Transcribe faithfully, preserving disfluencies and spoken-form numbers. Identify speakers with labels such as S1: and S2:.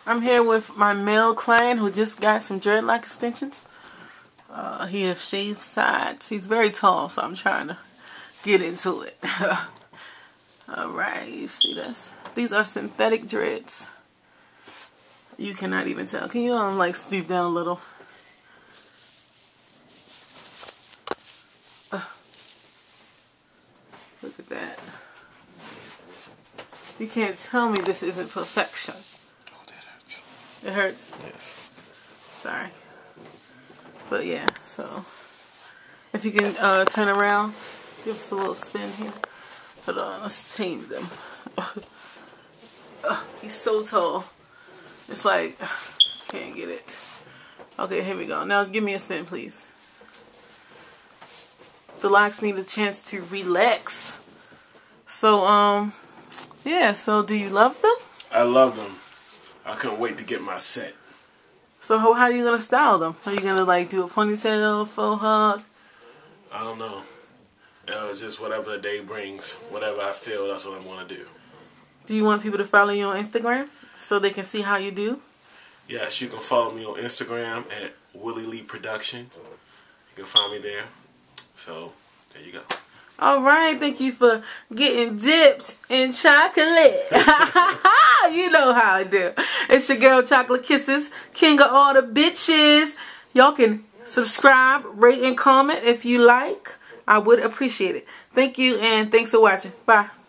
S1: I'm here with my male client who just got some dreadlock extensions. Uh, he has shaved sides. He's very tall, so I'm trying to get into it. Alright, you see this? These are synthetic dreads. You cannot even tell. Can you um like stoop down a little? Uh, look at that. You can't tell me this isn't perfection.
S2: Oh, that hurts.
S1: It hurts?
S2: Yes.
S1: Sorry. But yeah, so if you can uh, turn around, give us a little spin here. Hold on, let's tame them. uh, he's so tall. It's like, can't get it. Okay, here we go. Now give me a spin, please. The locks need a chance to relax. So, um, yeah, so do you love them?
S2: I love them. I couldn't wait to get my set.
S1: So how, how are you going to style them? Are you going to like do a ponytail, faux hug?
S2: I don't know. You know, it's just whatever the day brings. Whatever I feel, that's what I want to do.
S1: Do you want people to follow you on Instagram so they can see how you do?
S2: Yes, you can follow me on Instagram at Willie Lee Productions. You can find me there. So, there you go.
S1: All right, thank you for getting dipped in chocolate. You know how I do. It's your girl, Chocolate Kisses, king of all the bitches. Y'all can subscribe, rate, and comment if you like. I would appreciate it. Thank you, and thanks for watching. Bye.